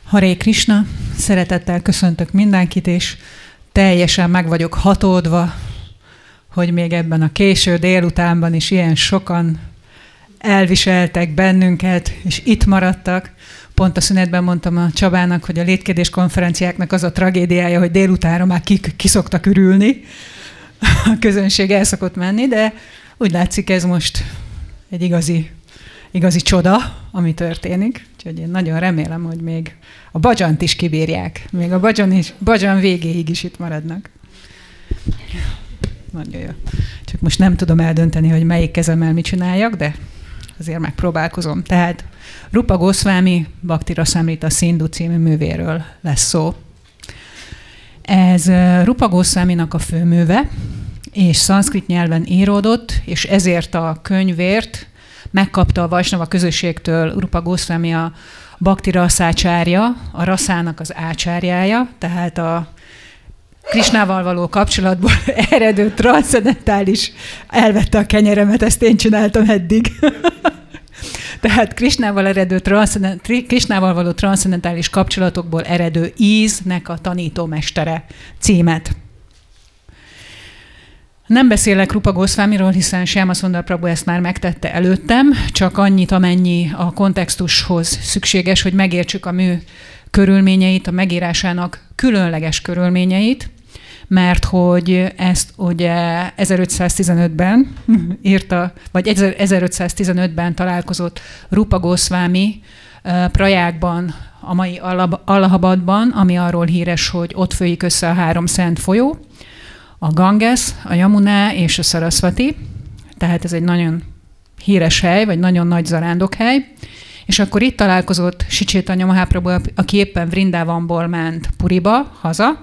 Haré Krishna, szeretettel köszöntök mindenkit, és teljesen meg vagyok hatódva, hogy még ebben a késő délutánban is ilyen sokan elviseltek bennünket, és itt maradtak. Pont a szünetben mondtam a Csabának, hogy a létkérdés konferenciáknak az a tragédiája, hogy délutánra már kiszoktak ürülni. A közönség el szokott menni, de úgy látszik, ez most egy igazi csoda, ami történik. Úgyhogy én nagyon remélem, hogy még a Bhajant is kibírják. Még a Bhajan végéig is itt maradnak. Nagyon jó. Csak most nem tudom eldönteni, hogy melyik kezemmel mit csináljak, de azért megpróbálkozom. Tehát Rupa Goswami Bhakti Rasamrita Sindhu című művéről lesz szó. Ez Rupa Goswaminak a főműve, és szanszkrit nyelven íródott, és ezért a könyvért megkapta a Vajsnava közösségtől Rupa Goswami a Bhakti Raszácsárja, a raszának az ácsárjája, tehát a Krishnával való kapcsolatból eredő transzcendentális, elvette a kenyeremet, ezt én csináltam eddig. Tehát Krishnával való transzcendentális kapcsolatokból eredő íznek a tanítómestere címet. Nem beszélek Rupa Goswamiról, hiszen Shyama Sundar Prabhu ezt már megtette előttem, csak annyit, amennyi a kontextushoz szükséges, hogy megértsük a mű körülményeit, a megírásának különleges körülményeit, mert hogy ezt ugye 1515-ben írta, vagy 1515-ben találkozott Rupa Goswami Prajágban, a mai Allahabadban, ami arról híres, hogy ott folyik össze a 3 szent folyó, a Ganges, a Yamuna és a Sarasvati, tehát ez egy nagyon híres hely, vagy nagyon nagy zarándokhely, és akkor itt találkozott Sri Chaitanya Mahaprabhu, aki éppen Vrindavanból ment Puriba, haza,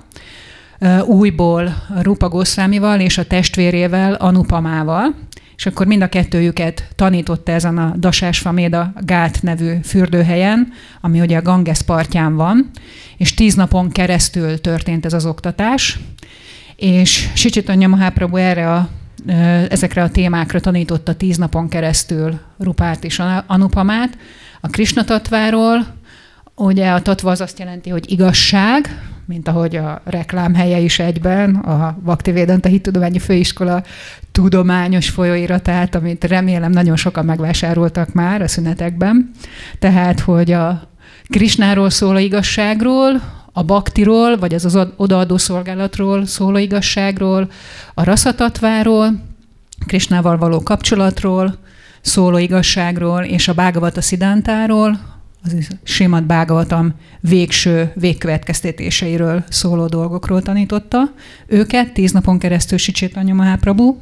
újból Rupa Goswamival és a testvérével, Anupamával, és akkor mind a kettőjüket tanította ezen a Dasásvaméda Gát nevű fürdőhelyen, ami ugye a Ganges partján van, és 10 napon keresztül történt ez az oktatás, és Sri Chaitanya Mahaprabhu ezekre a témákra tanította 10 napon keresztül Rupát és Anupamát, a Krishna tatváról. Ugye a tatva az azt jelenti, hogy igazság, mint ahogy a reklámhelye is egyben, a Bhaktivedanta Hittudományi Főiskola tudományos folyóiratát, amit remélem nagyon sokan megvásároltak már a szünetekben. Tehát, hogy a Krishnáról szóló igazságról, a bhaktiról, vagy az odaadó szolgálatról szóló igazságról, a raszatatváról, Krishnával való kapcsolatról szóló igazságról, és a Bhagavata Siddhantáról, az Srimad Bhagavatam végső végkövetkeztetéseiről szóló dolgokról tanította őket 10 napon keresztül Sri Chaitanya Mahaprabhu.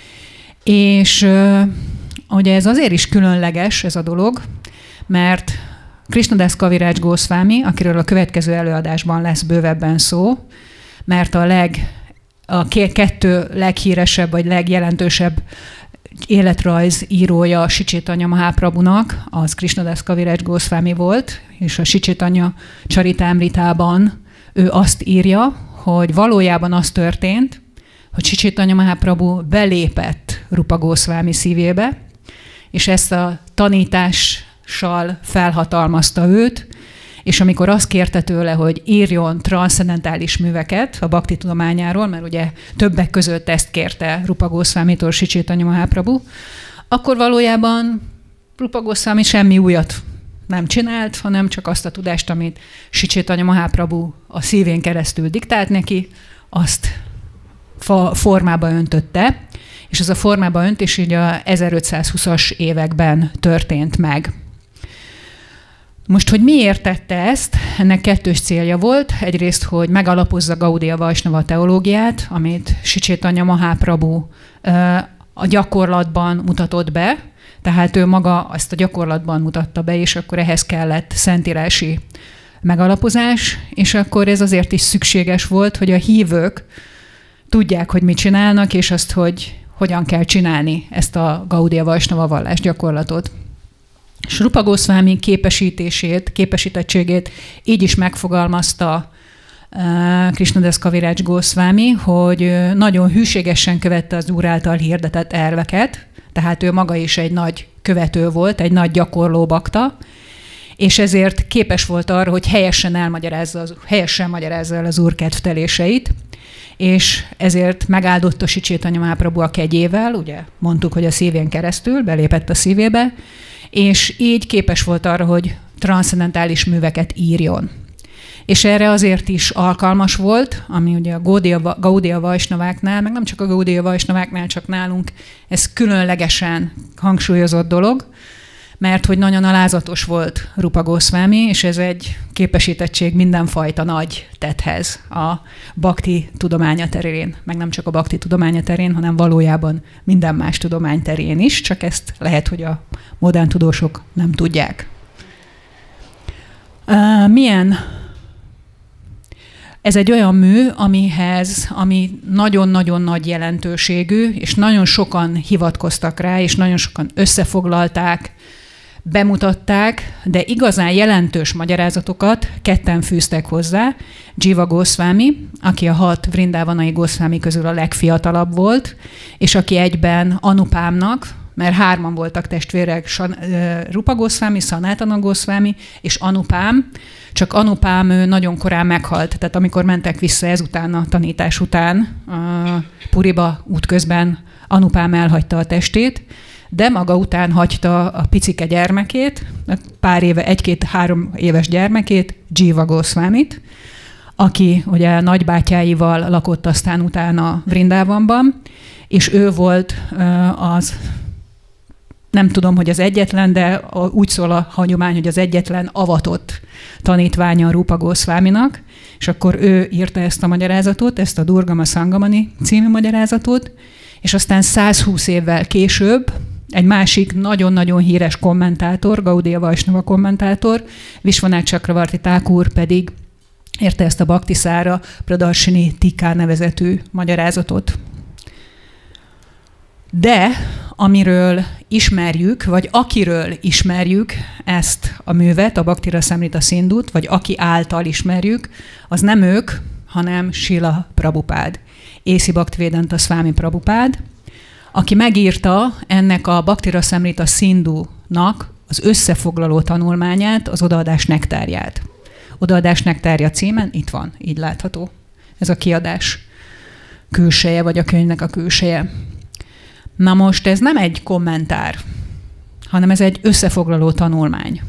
És ugye ez azért is különleges ez a dolog, mert Krishnadas Kaviraj Goswami, akiről a következő előadásban lesz bővebben szó, mert a 2 leghíresebb vagy legjelentősebb életrajz írója Sri Chaitanya Mahaprabhunak, az Krishnadas Kaviraj Goswami volt, és a Sri Chaitanya Charitamritában ő azt írja, hogy valójában az történt, hogy Sri Chaitanya Mahaprabhu belépett Rupa Goswami szívébe, és ezt a tanítással felhatalmazta őt, és amikor azt kérte tőle, hogy írjon transzcendentális műveket a bhakti tudományáról, mert ugye többek között ezt kérte Rupa Goswamitól Sri Chaitanya Mahaprabhu, akkor valójában Rupa Goswami semmi újat nem csinált, hanem csak azt a tudást, amit Sri Chaitanya Mahaprabhu a szívén keresztül diktált neki, azt formába öntötte, és ez a formába öntés így a 1520-as években történt meg. Most, hogy miért tette ezt, ennek 2 célja volt. Egyrészt, hogy megalapozza Gaudiya Vajsnava teológiát, amit Sri Chaitanya Mahaprabhu a gyakorlatban mutatott be, tehát ő maga ezt a gyakorlatban mutatta be, és akkor ehhez kellett szentírási megalapozás, és akkor ez azért is szükséges volt, hogy a hívők tudják, hogy mit csinálnak, és azt, hogy hogyan hogyan ezt a Gaudiya Vajsnava vallás gyakorlatot. És Rupa Goswami képesítettségét így is megfogalmazta Krishnadas Kaviraj Goswami, hogy nagyon hűségesen követte az Úr által hirdetett elveket, tehát ő maga is egy nagy követő volt, egy nagy gyakorló bakta, és ezért képes volt arra, hogy helyesen magyarázza el az Úr kedvteléseit, és ezért megáldotta Chaitanya Mahaprabhu a kegyével, ugye mondtuk, hogy a szívén keresztül belépett a szívébe, és így képes volt arra, hogy transzcendentális műveket írjon. És erre azért is alkalmas volt, ami ugye a Gaudiya Vaisnaváknál, meg nem csak a Gaudiya Vaisnaváknál, csak nálunk ez különlegesen hangsúlyozott dolog, mert hogy nagyon alázatos volt Rupa Goswami, és ez egy képesítettség mindenfajta nagy tetthez a bhakti tudománya terén, meg nem csak a bhakti tudománya terén, hanem valójában minden más tudomány terén is, csak ezt lehet, hogy a modern tudósok nem tudják. Ez egy olyan mű, ami nagyon-nagyon nagy jelentőségű, és nagyon sokan hivatkoztak rá, és nagyon sokan összefoglalták, bemutatták, de igazán jelentős magyarázatokat ketten fűztek hozzá. Jiva Goswami, aki a 6 vrindávanai Goswami közül a legfiatalabb volt, és aki egyben Anupámnak, mert 3-an voltak testvérek, Rupa Goswami, Sanatana Goswami és Anupám, csak Anupám nagyon korán meghalt, tehát amikor mentek vissza ezután a tanítás után Puriba útközben Anupám elhagyta a testét, de maga után hagyta a picike gyermekét, pár éve, 1-2-3 éves gyermekét, Jiva Goswamit, aki ugye nagybátyáival lakott aztán utána Vrindávanban, és ő volt az, nem tudom, hogy az egyetlen, de úgy szól a hagyomány, hogy az egyetlen avatott tanítványa a Rupa Goswaminak, és akkor ő írta ezt a magyarázatot, ezt a Durgama Sangamani című magyarázatot, és aztán 120 évvel később egy másik nagyon-nagyon híres kommentátor, Gaudiya Vaisnava kommentátor, Vishwanath Chakravarti Thakur pedig érte ezt a Bhaktisára Pradarshini Tika nevezetű magyarázatot. De amiről ismerjük, vagy akiről ismerjük ezt a művet, a Bhakti Rasamrita Sindhut, vagy aki által ismerjük, az nem ők, hanem Srila Prabhupád, Észi Bhaktivedanta Swami Prabhupád, aki megírta ennek a Bhakti Rasamrita Sindhunak az összefoglaló tanulmányát, az Odaadás nektárját. Odaadás nektárja címen itt van, így látható. Ez a kiadás külseje, vagy a könyvnek a külseje. Na most ez nem egy kommentár, hanem ez egy összefoglaló tanulmány.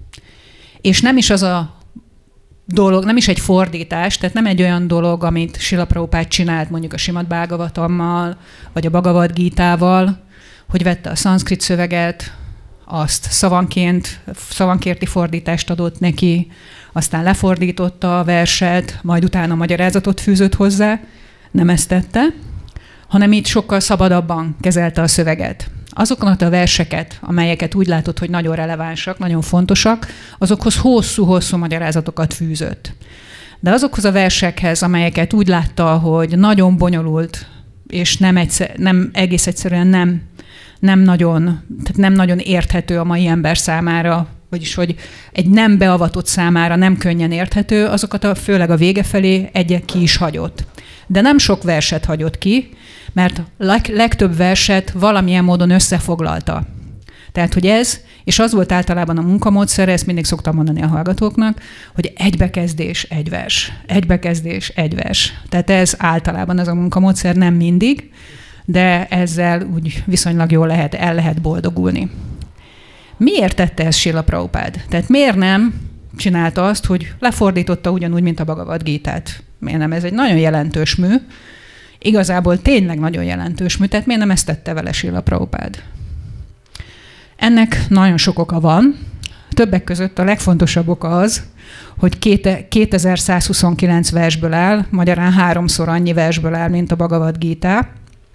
És nem is az a dolog, nem is egy fordítás, tehát nem egy olyan dolog, amit Srila Prabhupád csinált mondjuk a Simad Bhagavatammal, vagy a Bhagavad Gítával, hogy vette a szanszkrit szöveget, azt szavankérti fordítást adott neki, aztán lefordította a verset, majd utána magyarázatot fűzött hozzá, nem ezt tette, hanem itt sokkal szabadabban kezelte a szöveget. Azokat a verseket, amelyeket úgy látott, hogy nagyon relevánsak, nagyon fontosak, azokhoz hosszú-hosszú magyarázatokat fűzött. De azokhoz a versekhez, amelyeket úgy látta, hogy nagyon bonyolult, és nem egész egyszerűen nem nagyon érthető a mai ember számára, vagyis hogy egy nem beavatott számára nem könnyen érthető, azokat főleg a vége felé egyet ki is hagyott. De nem sok verset hagyott ki, mert legtöbb verset valamilyen módon összefoglalta. Tehát, hogy ez, és az volt általában a munkamódszer, ezt mindig szoktam mondani a hallgatóknak, hogy egy bekezdés, egy vers. Egy bekezdés, egy vers. Tehát ez általában ez a munkamódszer, nem mindig, de ezzel úgy viszonylag jól el lehet boldogulni. Miért tette ezt Srila Prabhupád? Tehát miért nem csinálta azt, hogy lefordította ugyanúgy, mint a Bhagavad Gítát? Miért nem? Ez egy nagyon jelentős mű, igazából tényleg nagyon jelentős mű, tehát miért nem ezt tette vele Srila Prabhupád? Ennek nagyon sok oka van. Többek között a legfontosabb oka az, hogy 2129 versből áll, magyarán 3-szor annyi versből áll, mint a Bhagavad Gita.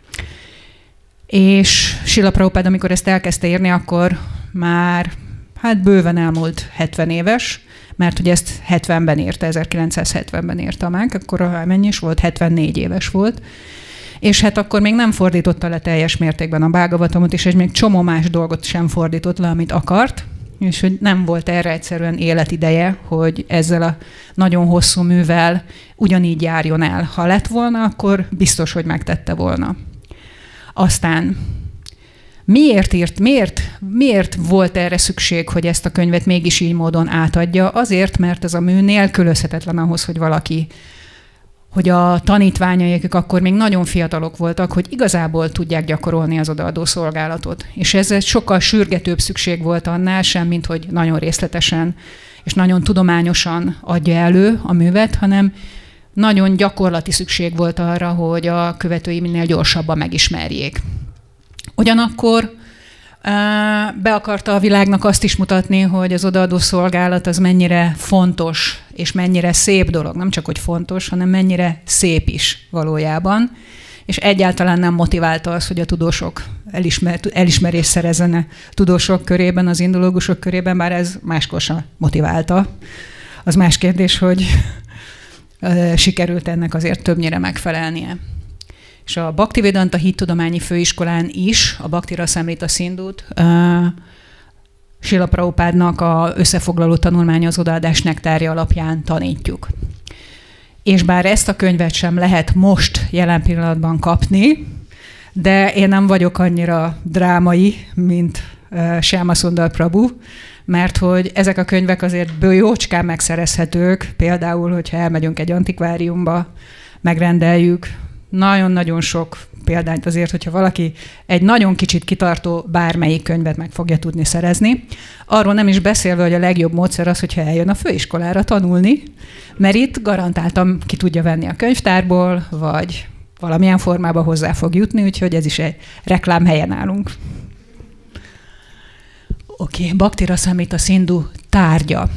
És Srila Prabhupád, amikor ezt elkezdte írni, akkor már bőven elmúlt 70 éves, mert ugye ezt 70-ben írta, 1970-ben írta meg, akkor mennyi is volt? 74 éves volt. És hát akkor még nem fordította le teljes mértékben a Bhagavatamot, és még csomó más dolgot sem fordított le, amit akart, és hogy nem volt erre egyszerűen életideje, hogy ezzel a nagyon hosszú művel ugyanígy járjon el. Ha lett volna, akkor biztos, hogy megtette volna. Aztán Miért volt erre szükség, hogy ezt a könyvet mégis így módon átadja? Azért, mert ez a mű nélkülözhetetlen ahhoz, hogy a tanítványai, akik akkor még nagyon fiatalok voltak, hogy igazából tudják gyakorolni az odaadó szolgálatot. És ez sokkal sürgetőbb szükség volt annál sem, mint hogy nagyon részletesen és nagyon tudományosan adja elő a művet, hanem nagyon gyakorlati szükség volt arra, hogy a követői minél gyorsabban megismerjék. Ugyanakkor be akarta a világnak azt is mutatni, hogy az odaadó szolgálat az mennyire fontos és mennyire szép dolog. Nem csak, hogy fontos, hanem mennyire szép is valójában. És egyáltalán nem motiválta az, hogy a tudósok elismerést szerezzenek tudósok körében, az indológusok körében, bár ez máskor sem motiválta. Az más kérdés, hogy sikerült ennek azért többnyire megfelelnie. És a Bhaktivedanta Hittudományi Főiskolán is a Bhakti Rasamrita Sindhut Srila Prabhupádnak a összefoglaló tanulmánya az odaadás nektárja alapján tanítjuk. És bár ezt a könyvet sem lehet most jelen pillanatban kapni, de én nem vagyok annyira drámai, mint Shyama Sundar Prabhu, mert hogy ezek a könyvek azért jócskán megszerezhetők, például, hogyha elmegyünk egy antikváriumba, megrendeljük, nagyon-nagyon sok példányt azért, hogyha valaki egy nagyon kicsit kitartó bármelyik könyvet meg fogja tudni szerezni. Arról nem is beszélve, hogy a legjobb módszer az, hogyha eljön a főiskolára tanulni, mert itt garantáltan ki tudja venni a könyvtárból, vagy valamilyen formában hozzá fog jutni, úgyhogy ez is egy reklámhelye nálunk. Oké, Bhakti Rasamrita Sindhu tárgya.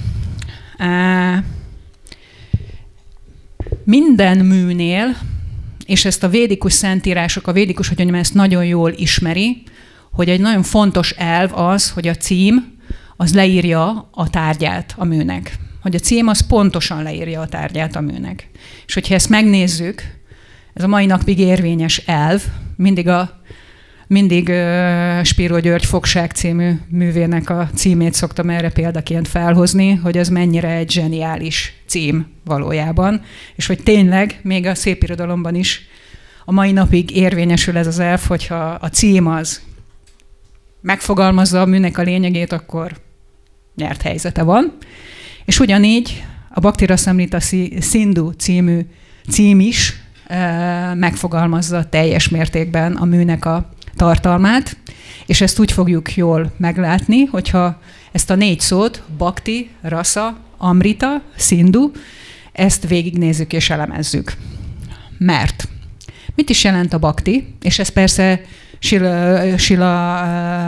Minden műnél, és ezt a védikus szentírások, a védikus, hogy mondjam, ezt nagyon jól ismeri, hogy egy nagyon fontos elv az, hogy a cím az leírja a tárgyát a műnek. Hogy a cím az pontosan leírja a tárgyát a műnek. És hogyha ezt megnézzük, ez a mai napig érvényes elv, mindig Spiro György Fogság című művének a címét szoktam erre példaként felhozni, hogy az mennyire egy zseniális cím valójában, és hogy tényleg még a szépirodalomban is a mai napig érvényesül ez az elv, hogyha a cím az megfogalmazza a műnek a lényegét, akkor nyert helyzete van. És ugyanígy a Bhakti Rasamrita Sindhu című cím is megfogalmazza teljes mértékben a műnek a tartalmát, és ezt úgy fogjuk jól meglátni, hogyha ezt a 4 szót, Bhakti, Rasa, Amrita, Sindhu, ezt végignézzük és elemezzük. Mert mit is jelent a Bhakti? És ez persze Srila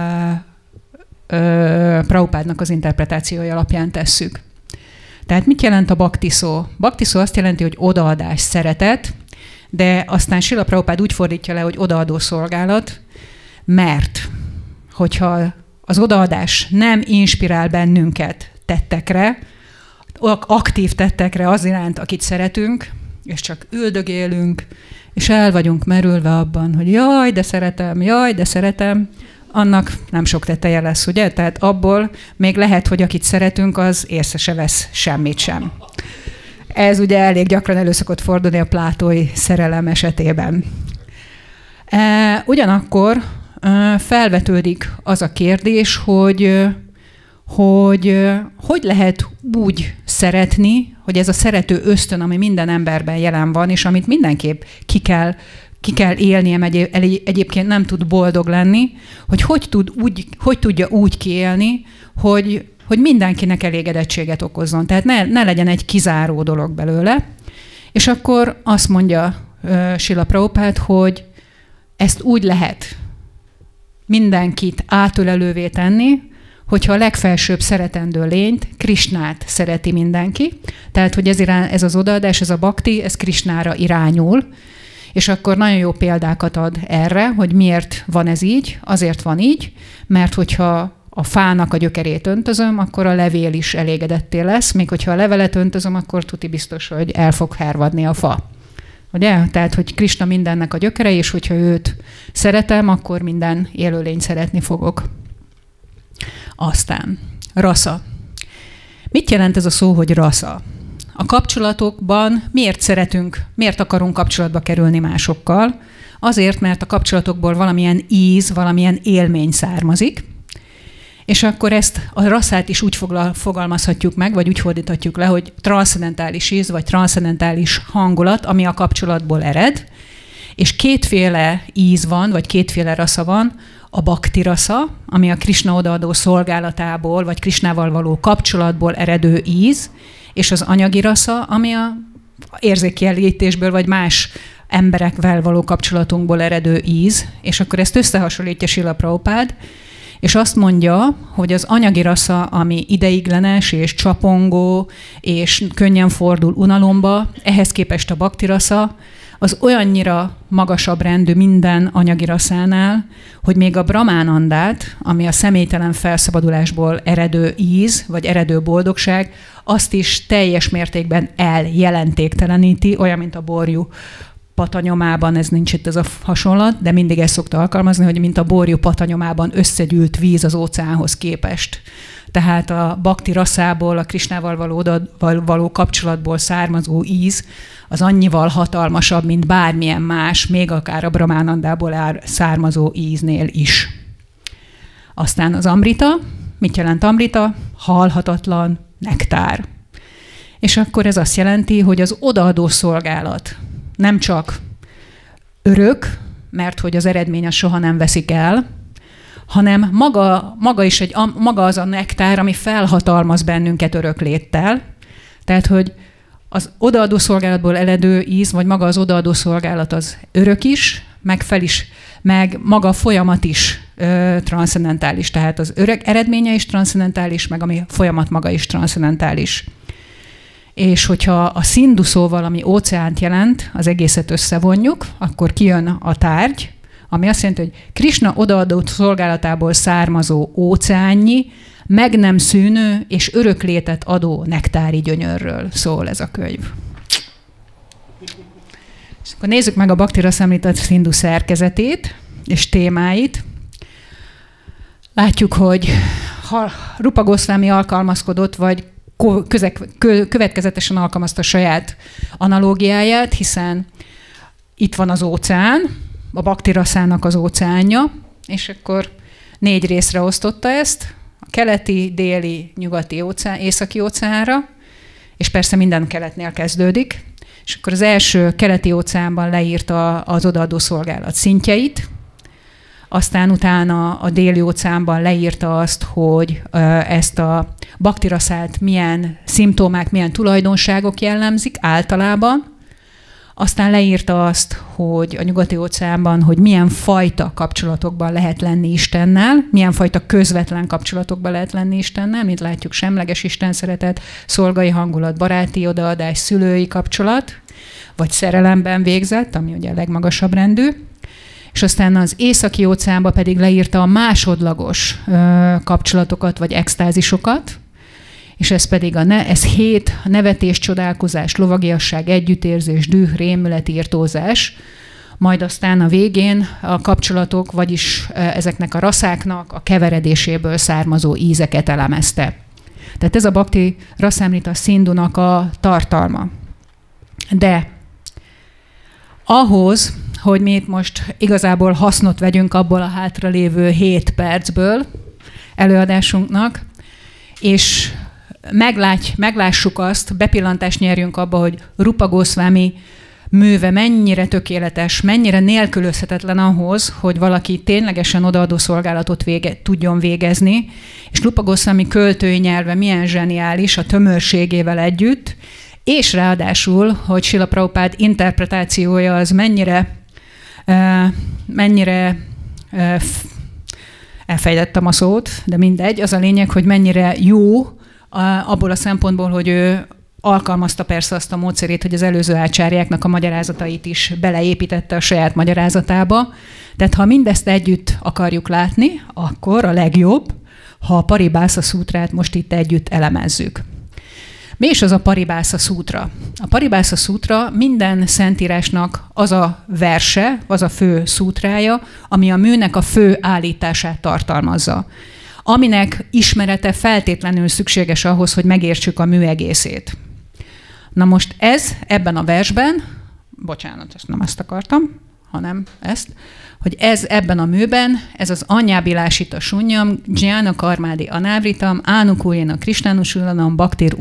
Prabhupádnak az interpretációja alapján tesszük. Tehát mit jelent a Bhakti szó? Bhakti szó azt jelenti, hogy odaadás, szeretet, de aztán Srila Prabhupád úgy fordítja le, hogy odaadó szolgálat, mert hogyha az odaadás nem inspirál bennünket tettekre, aktív tettekre az iránt, akit szeretünk, és csak üldögélünk, és el vagyunk merülve abban, hogy jaj, de szeretem, annak nem sok tetteje lesz, ugye? Tehát abból még lehet, hogy akit szeretünk, az észre se vesz semmit sem. Ez ugye elég gyakran elő szokott fordulni a plátói szerelem esetében. Ugyanakkor felvetődik az a kérdés, hogy lehet úgy szeretni, hogy ez a szerető ösztön, ami minden emberben jelen van, és amit mindenképp ki kell élnie, egyébként nem tud boldog lenni, hogy tudja úgy kiélni, hogy mindenkinek elégedettséget okozzon. Tehát ne legyen egy kizáró dolog belőle. És akkor azt mondja Srila Prabhupád, hogy ezt úgy lehet mindenkit átölelővé tenni, hogyha a legfelsőbb szeretendő lényt, Krisnát szereti mindenki. Tehát, hogy ez az odaadás, ez a bhakti, ez Krisnára irányul. És akkor nagyon jó példákat ad erre, hogy miért van ez így. Azért van így, mert hogyha a fának a gyökerét öntözöm, akkor a levél is elégedetté lesz, még hogyha a levelet öntözöm, akkor tuti biztos, hogy el fog hervadni a fa. Ugye? Tehát, hogy Krisna mindennek a gyökere, és hogyha őt szeretem, akkor minden élőlényt szeretni fogok. Aztán, rasa. Mit jelent ez a szó, hogy rasa? A kapcsolatokban miért akarunk kapcsolatba kerülni másokkal? Azért, mert a kapcsolatokból valamilyen íz, valamilyen élmény származik, és akkor ezt a rasszát is úgy fogalmazhatjuk meg, vagy úgy fordíthatjuk le, hogy transzcendentális íz, vagy transzcendentális hangulat, ami a kapcsolatból ered, és kétféle íz van, vagy kétféle rassza van, a bhakti rassza, ami a Krisna odaadó szolgálatából, vagy Krisnával való kapcsolatból eredő íz, és az anyagi rassza, ami a érzékkielégítésből, vagy más emberekvel való kapcsolatunkból eredő íz, és akkor ezt összehasonlítja Srila Prabhupád, és azt mondja, hogy az anyagi rassza, ami ideiglenes és csapongó, és könnyen fordul unalomba, ehhez képest a bhakti rassza, az olyannyira magasabb rendű minden anyagi rasszánál, hogy még a brahmánandát, ami a személytelen felszabadulásból eredő íz, vagy eredő boldogság, azt is teljes mértékben eljelentékteleníti, olyan, mint a borjú patanyomában, ez nincs itt ez a hasonlat, de mindig ezt szokta alkalmazni, hogy mint a borjú patanyomában összegyűlt víz az óceánhoz képest. Tehát a bhakti rasszából, a Krisnával való kapcsolatból származó íz, az annyival hatalmasabb, mint bármilyen más, még akár a brahmánandából származó íznél is. Aztán az amrita. Mit jelent amrita? Halhatatlan nektár. És akkor ez azt jelenti, hogy az odaadó szolgálat nem csak örök, mert hogy az eredmény az soha nem veszik el, hanem maga az a nektár, ami felhatalmaz bennünket örökléttel. Tehát, hogy az odaadó szolgálatból eredő íz, vagy maga az odaadó szolgálat az örök is, meg maga a folyamat is transzcendentális. Tehát az örök eredménye is transzcendentális, meg ami folyamat maga is transzcendentális. És hogyha a Szindhu szóval, ami óceánt jelent, az egészet összevonjuk, akkor kijön a tárgy, ami azt jelenti, hogy Krisna odaadó szolgálatából származó óceánnyi, meg nem szűnő és öröklétet adó nektári gyönyörről szól ez a könyv. És akkor nézzük meg a Bhakti Rasamrita Szindhu szerkezetét és témáit. Látjuk, hogy ha Rupa Goswami alkalmazkodott, vagy következetesen alkalmazta a saját analógiáját, hiszen itt van az óceán, a Bhakti Raszának az óceánja, és akkor 4 részre osztotta ezt, a keleti, déli, nyugati óceán, északi óceánra, és persze minden keletnél kezdődik, és akkor az első keleti óceánban leírta az odaadó szolgálat szintjeit, aztán utána a déli óceánban leírta azt, hogy ezt a bhakti rasszát milyen szimptomák, milyen tulajdonságok jellemzik általában, aztán leírta azt, hogy a nyugati óceánban, hogy milyen fajta kapcsolatokban lehet lenni Istennel, milyen fajta közvetlen kapcsolatokban lehet lenni Istennel, mint látjuk, semleges istenszeretet, szolgai hangulat, baráti odaadás, szülői kapcsolat, vagy szerelemben végzett, ami ugye a legmagasabb rendű. És aztán az északi óceánban pedig leírta a kapcsolatokat, vagy extázisokat, és ez pedig ez 7, a nevetés, csodálkozás, lovagiasság, együttérzés, düh, rémület, írtózás, majd aztán a végén a kapcsolatok, vagyis ezeknek a rasszáknak a keveredéséből származó ízeket elemezte. Tehát ez a Bhakti Rasamrita Szindhunak a tartalma. De ahhoz, hogy mi itt most igazából hasznot vegyünk abból a hátralévő 7 percből előadásunknak, és meglássuk azt, bepillantást nyerjünk abba, hogy Rupa Goswami műve mennyire tökéletes, mennyire nélkülözhetetlen ahhoz, hogy valaki ténylegesen odaadó szolgálatot tudjon végezni, és Rupa Goswami költői nyelve milyen zseniális a tömörségével együtt, és ráadásul, hogy Srila Prabhupád interpretációja az mennyire elfejtettem a szót, de mindegy, az a lényeg, hogy mennyire jó abból a szempontból, hogy ő alkalmazta persze azt a módszerét, hogy az előző ácsárjáknak a magyarázatait is beleépítette a saját magyarázatába. Tehát ha mindezt együtt akarjuk látni, akkor a legjobb, ha a Paribásza szútrát most itt együtt elemezzük. Mi is az a Paribásza szútra? A Paribásza szútra minden szentírásnak az a verse, az a fő szútrája, ami a műnek a fő állítását tartalmazza, aminek ismerete feltétlenül szükséges ahhoz, hogy megértsük a mű egészét. Na most ez ebben a versben, bocsánat, ezt nem ezt akartam, hanem ezt, hogy ez ebben a műben, ez az anyábilásita sunyam, Jnana karmádi anávritam, Ánukújéna krisnánusulanam, Bhaktir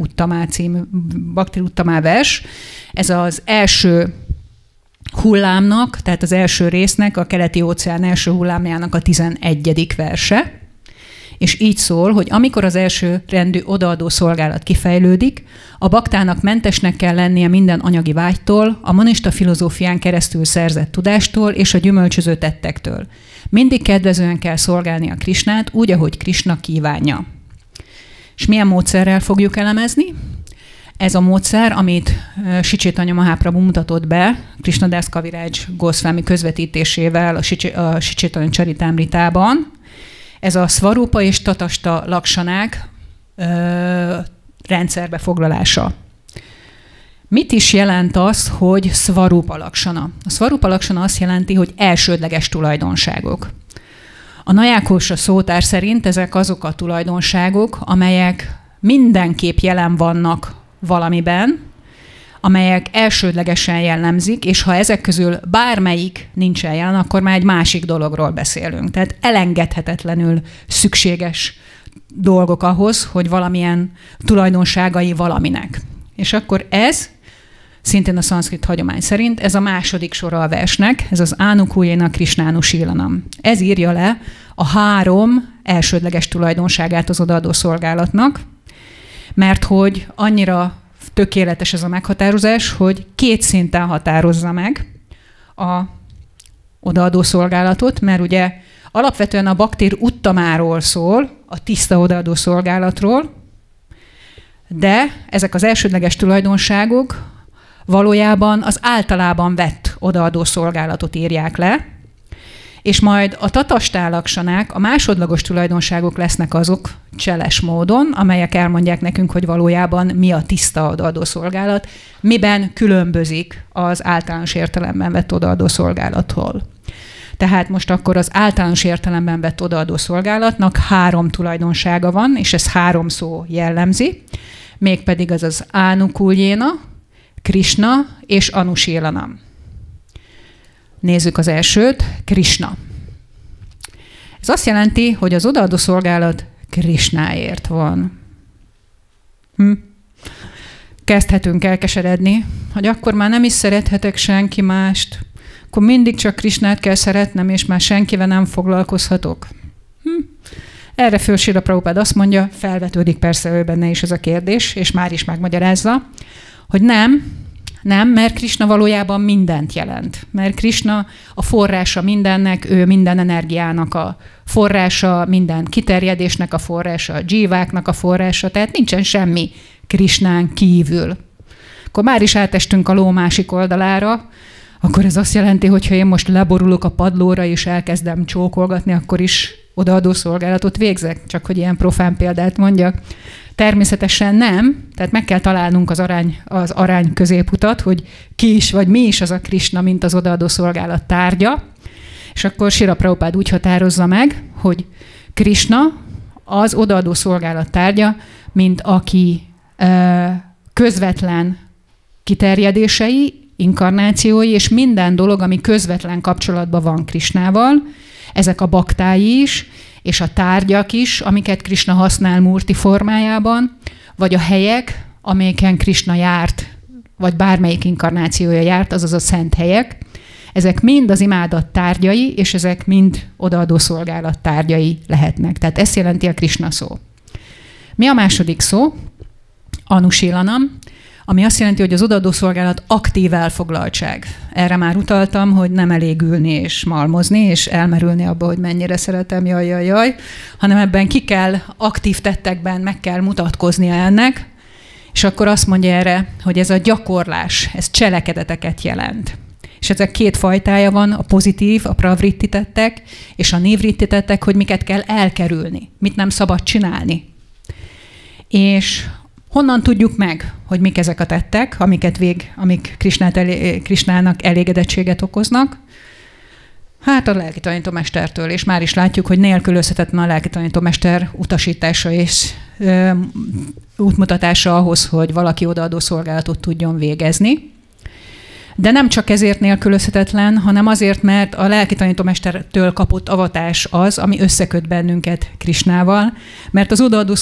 Uttamá vers. Ez az első hullámnak, tehát az első résznek, a keleti óceán első hullámjának a 11. verse. És így szól, hogy amikor az első rendű odaadó szolgálat kifejlődik, a baktának mentesnek kell lennie minden anyagi vágytól, a monista filozófián keresztül szerzett tudástól és a gyümölcsöző tettektől. Mindig kedvezően kell szolgálni a Krisnát, úgy, ahogy Krisna kívánja. És milyen módszerrel fogjuk elemezni? Ez a módszer, amit Sicsitanya Maháprabhu mutatott be, Krishnadas Kaviraj Goswami közvetítésével a Sicsitanya Csaritámritában, ez a Svarupa és Tatasta laksanák rendszerbe foglalása. Mit is jelent az, hogy Svarupa laksana? A Svarupa laksana azt jelenti, hogy elsődleges tulajdonságok. A Najákósa szótár szerint ezek azok a tulajdonságok, amelyek mindenképp jelen vannak valamiben, amelyek elsődlegesen jellemzik, és ha ezek közül bármelyik nincsen jelen, akkor már egy másik dologról beszélünk. Tehát elengedhetetlenül szükséges dolgok ahhoz, hogy valamilyen tulajdonságai valaminek. És akkor ez, szintén a szanszkrit hagyomány szerint, ez a második sora a versnek, ez az Ánukújéna Krisnánusilanam. Ez írja le a 3 elsődleges tulajdonságát az odaadó szolgálatnak, mert hogy annyira tökéletes ez a meghatározás, hogy 2 szinten határozza meg a odaadó szolgálatot, mert ugye alapvetően a Bhaktir Uttamáról szól, a tiszta odaadó szolgálatról, de ezek az elsődleges tulajdonságok valójában az általában vett odaadó szolgálatot írják le, és majd a tatastálaksanák, a másodlagos tulajdonságok lesznek azok cseles módon, amelyek elmondják nekünk, hogy valójában mi a tiszta odaadó szolgálat, miben különbözik az általános értelemben vett odaadó szolgálattól. Tehát most akkor az általános értelemben vett odaadó szolgálatnak 3 tulajdonsága van, és ez 3 szó jellemzi, mégpedig az az Ánukújéna, Krishna és Anusilanam. Nézzük az elsőt, Krishna. Ez azt jelenti, hogy az odaadó szolgálat Krishnáért van. Kezdhetünk elkeseredni, hogy akkor már nem is szerethetek senki mást, akkor mindig csak Krishnát kell szeretnem, és már senkivel nem foglalkozhatok. Erre föl Srila Prabhupád azt mondja, felvetődik persze ő benne is ez a kérdés, és már is megmagyarázza, hogy nem, mert Krishna valójában mindent jelent. Mert Krishna a forrása mindennek, ő minden energiának a forrása, minden kiterjedésnek a forrása, a dzsíváknak a forrása, tehát nincsen semmi Krishnán kívül. Akkor már is átestünk a ló másik oldalára, akkor ez azt jelenti, hogy ha én most leborulok a padlóra és elkezdem csókolgatni, akkor is odaadó szolgálatot végzek, csak hogy ilyen profán példát mondjak. Természetesen nem, tehát meg kell találnunk az arány középutat, hogy ki is vagy mi is az a Krishna, mint az odaadó szolgálat tárgya, és akkor Srila Prabhupád úgy határozza meg, hogy Krishna az odaadó szolgálat tárgya, mint aki közvetlen kiterjedései, inkarnációi, és minden dolog, ami közvetlen kapcsolatban van Krishnával, ezek a baktái is, és a tárgyak is, amiket Krishna használ murti formájában, vagy a helyek, amelyeken Krishna járt, vagy bármelyik inkarnációja járt, azaz a szent helyek, ezek mind az imádat tárgyai, és ezek mind odaadó szolgálat tárgyai lehetnek. Tehát ezt jelenti a Krishna szó. Mi a második szó? Anusilanam, ami azt jelenti, hogy az odaadó szolgálat aktív elfoglaltság. Erre már utaltam, hogy nem elég ülni és malmozni, és elmerülni abba, hogy mennyire szeretem, jaj, hanem ebben ki kell, aktív tettekben meg kell mutatkoznia ennek, és akkor azt mondja erre, hogy ez a gyakorlás, ez cselekedeteket jelent. És ezek 2 fajtája van, a pozitív, a pravritti tettek, és a nivritti tettek, hogy miket kell elkerülni, mit nem szabad csinálni. És honnan tudjuk meg, hogy mik ezek a tettek, amik Krishnának elégedettséget okoznak? Hát a lelkitanítómestertől, és már is látjuk, hogy nélkülözhetetlen a lelkitanítómester utasítása és útmutatása ahhoz, hogy valaki odaadó szolgálatot tudjon végezni. De nem csak ezért nélkülözhetetlen, hanem azért, mert a lelki tanítómestertől kapott avatás az, ami összeköt bennünket Krisnával, mert az odaadó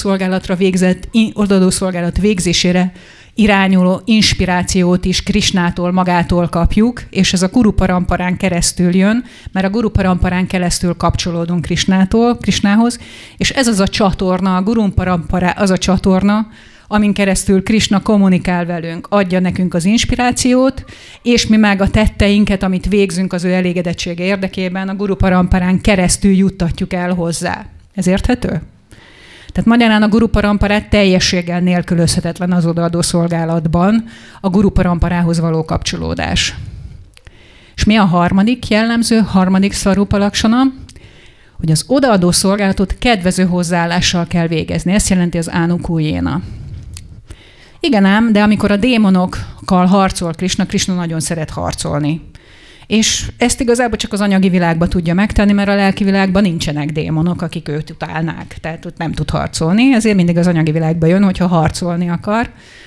szolgálat végzésére irányuló inspirációt is Krisnától magától kapjuk, és ez a Guru Paramparán keresztül jön, mert a Guru Paramparán keresztül kapcsolódunk Krisnához, és ez az a csatorna, a Guru Parampara az a csatorna, amin keresztül Krisna kommunikál velünk, adja nekünk az inspirációt, és mi meg a tetteinket, amit végzünk az ő elégedettsége érdekében, a Guru Paramparán keresztül juttatjuk el hozzá. Ez érthető? Tehát magyarán a Guru Paramparát teljességgel nélkülözhetetlen az odaadó szolgálatban a Guru Paramparához való kapcsolódás. És mi a harmadik jellemző, harmadik Svarupa Laksana? Hogy az odaadó szolgálatot kedvező hozzáállással kell végezni. Ezt jelenti az Anukujéna. Igen ám, de amikor a démonokkal harcol Krisna nagyon szeret harcolni. És ezt igazából csak az anyagi világban tudja megtenni, mert a lelki világban nincsenek démonok, akik őt utálnák. Tehát ott nem tud harcolni, ezért mindig az anyagi világba jön, hogyha harcolni akar.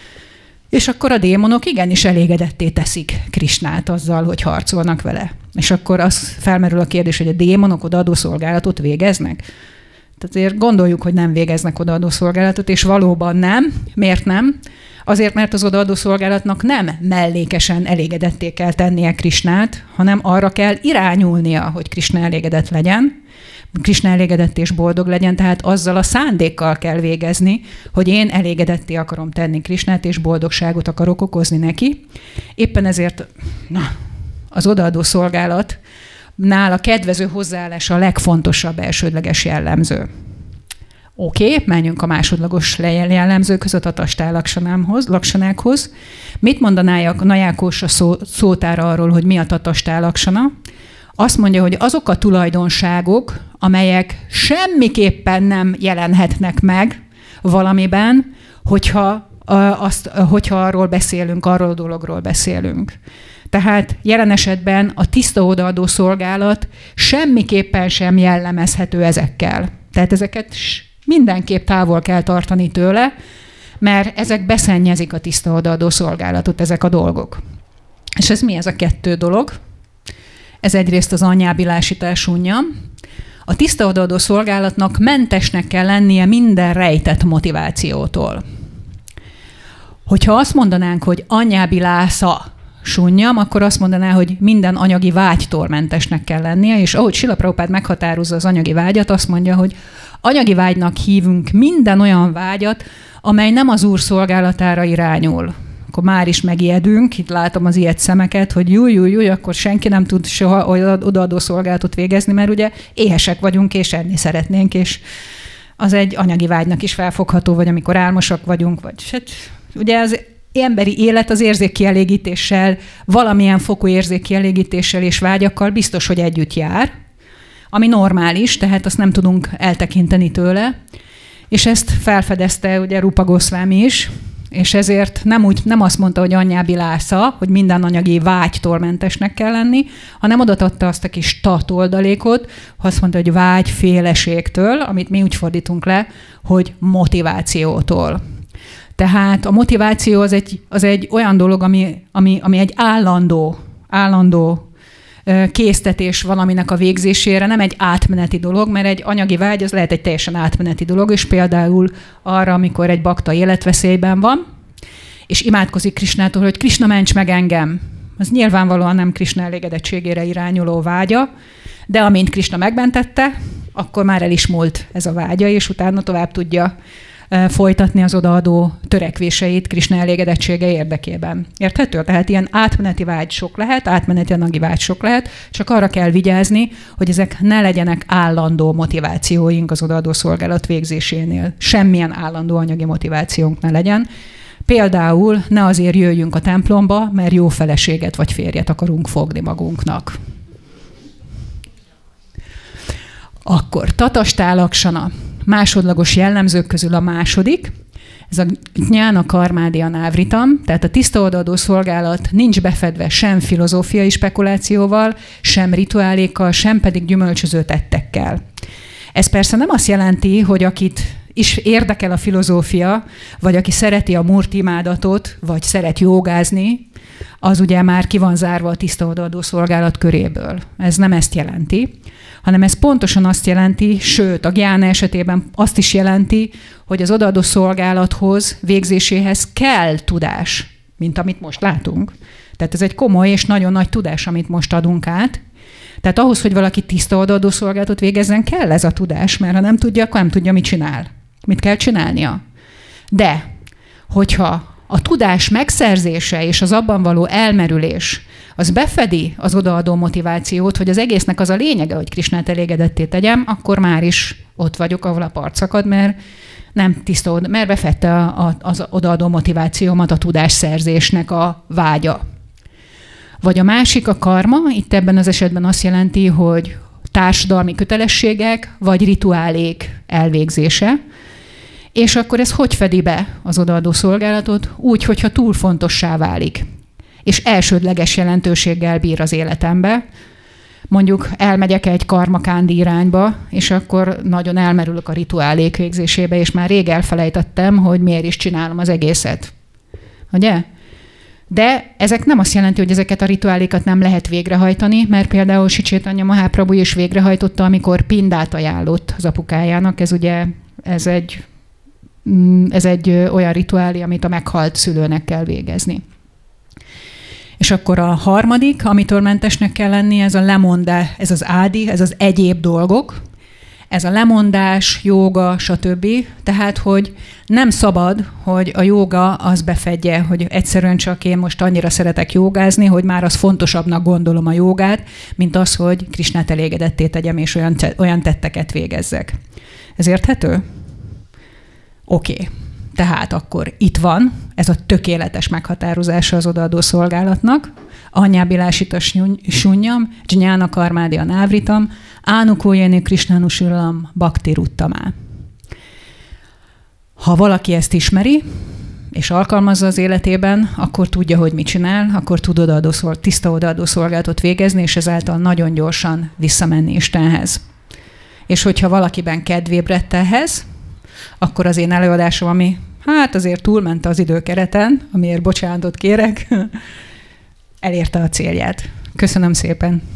És akkor a démonok igenis elégedetté teszik Krisnát azzal, hogy harcolnak vele. És akkor az felmerül a kérdés, hogy a démonok odaadó szolgálatot végeznek. Tehát azért gondoljuk, hogy nem végeznek odaadó szolgálatot, és valóban nem. Miért nem? Azért, mert az odaadó szolgálatnak nem mellékesen elégedetté kell tennie Krisnát, hanem arra kell irányulnia, hogy Krisna elégedett legyen, Krisna elégedett és boldog legyen, tehát azzal a szándékkal kell végezni, hogy én elégedetté akarom tenni Krisnát, és boldogságot akarok okozni neki. Éppen ezért az odaadó szolgálatnál a kedvező hozzáállás a legfontosabb elsődleges jellemző. Oké, menjünk a másodlagos jellemzőkhöz, a tatastá laksanákhoz. Mit mondanájak Najákos a szótára arról, hogy mi a tatastá laksana? Azt mondja, hogy azok a tulajdonságok, amelyek semmiképpen nem jelenhetnek meg valamiben, hogyha arról beszélünk, arról a dologról beszélünk. Tehát jelen esetben a tiszta odaadó szolgálat semmiképpen sem jellemezhető ezekkel. Tehát ezeket mindenképp távol kell tartani tőle, mert ezek beszennyezik a tiszta odaadó szolgálatot, ezek a dolgok. És ez mi ez a kettő dolog? Ez egyrészt az anyábilásítás unja. A tiszta odaadó szolgálatnak mentesnek kell lennie minden rejtett motivációtól. Hogyha azt mondanánk, hogy anyábilásza sunnyam, akkor azt mondaná, hogy minden anyagi vágytól mentesnek kell lennie, és ahogy Srila Prabhupád meghatározza az anyagi vágyat, azt mondja, hogy anyagi vágynak hívunk minden olyan vágyat, amely nem az Úr szolgálatára irányul. Akkor már is megijedünk, itt látom az ilyet szemeket, hogy júj, akkor senki nem tud soha odaadó szolgálatot végezni, mert ugye éhesek vagyunk, és enni szeretnénk, és az egy anyagi vágynak is felfogható, vagy amikor álmosak vagyunk, vagy ugye az emberi élet az érzékkielégítéssel, valamilyen fokú érzékkielégítéssel és vágyakkal biztos, hogy együtt jár, ami normális, tehát azt nem tudunk eltekinteni tőle, és ezt felfedezte ugye Rupa Goswami is, és ezért nem azt mondta, hogy anyábilásza, hogy minden anyagi vágytól mentesnek kell lenni, hanem odaadta azt a kis oldalékot, azt mondta, hogy vágyféleségtől, amit mi úgy fordítunk le, hogy motivációtól. Tehát a motiváció az egy olyan dolog, ami egy állandó késztetés valaminek a végzésére, nem egy átmeneti dolog, mert egy anyagi vágy az lehet egy teljesen átmeneti dolog, és például arra, amikor egy bakta életveszélyben van, és imádkozik Krisnától, hogy Krisna, ments meg engem. Az nyilvánvalóan nem Krisna elégedettségére irányuló vágya, de amint Krisna megmentette, akkor már el is múlt ez a vágya, és utána tovább tudja folytatni az odaadó törekvéseit Krisna elégedettsége érdekében. Érthető? Tehát ilyen átmeneti vágy sok lehet, átmeneti anyagi vágy sok lehet, csak arra kell vigyázni, hogy ezek ne legyenek állandó motivációink az odaadó szolgálat végzésénél. Semmilyen állandó anyagi motivációnk ne legyen. Például ne azért jöjjünk a templomba, mert jó feleséget vagy férjet akarunk fogni magunknak. Akkor tatastá laksana. Másodlagos jellemzők közül a második, ez a Jnana Karmádia Návritam, tehát a tiszta odaadó szolgálat nincs befedve sem filozófiai spekulációval, sem rituálékkal, sem pedig gyümölcsöző tettekkel. Ez persze nem azt jelenti, hogy akit is érdekel a filozófia, vagy aki szereti a murtimádatot, vagy szeret jogázni, az ugye már ki van zárva a tiszta odaadó szolgálat köréből. Ez nem ezt jelenti, hanem ez pontosan azt jelenti, sőt, a gyána esetében azt is jelenti, hogy az odaadó szolgálathoz, végzéséhez kell tudás, mint amit most látunk. Tehát ez egy komoly és nagyon nagy tudás, amit most adunk át. Tehát ahhoz, hogy valaki tiszta odaadó szolgálatot végezzen, kell ez a tudás, mert ha nem tudja, akkor nem tudja, mit csinál. Mit kell csinálnia. De, hogyha a tudás megszerzése és az abban való elmerülés, az befedi az odaadó motivációt, hogy az egésznek az a lényege, hogy Krisnát elégedetté tegyem, akkor már is ott vagyok, ahol a part szakad, mert nem tiszta, mert befedte az odaadó motivációmat a tudásszerzésnek a vágya. Vagy a másik, a karma, itt ebben az esetben azt jelenti, hogy társadalmi kötelességek, vagy rituálék elvégzése, és akkor ez hogy fedi be az odaadó szolgálatot? Úgy, hogyha túl fontossá válik, és elsődleges jelentőséggel bír az életembe. Mondjuk elmegyek egy karmakándi irányba, és akkor nagyon elmerülök a rituálék végzésébe, és már rég elfelejtettem, hogy miért is csinálom az egészet. Ugye? De ezek nem azt jelenti, hogy ezeket a rituálékat nem lehet végrehajtani, mert például Sri Chaitanya Mahaprabhu is végrehajtotta, amikor pindát ajánlott az apukájának. Ez ugye, ez egy olyan rituálé, amit a meghalt szülőnek kell végezni. És akkor a harmadik, amitől mentesnek kell lenni, ez a lemondás, ez az ádi, ez az egyéb dolgok. Ez a lemondás, jóga, stb. Tehát, hogy nem szabad, hogy a jóga az befedje, hogy egyszerűen csak én most annyira szeretek jogázni, hogy már az fontosabbnak gondolom a jogát, mint az, hogy Krisnát elégedetté tegyem, és olyan tetteket végezzek. Ez érthető? Oké. Tehát akkor itt van ez a tökéletes meghatározása az odaadó szolgálatnak. Anyábilásita sunyam, jnana karmádia návritam, ánukójéni krisnánusilam bhakti ruttamá. Ha valaki ezt ismeri, és alkalmazza az életében, akkor tudja, hogy mit csinál, akkor tud tiszta odaadó szolgálatot végezni, és ezáltal nagyon gyorsan visszamenni Istenhez. És hogyha valakiben kedvébredt ehhez, akkor az én előadásom, ami hát azért túlment az időkereten, amiért bocsánatot kérek, elérte a célját. Köszönöm szépen!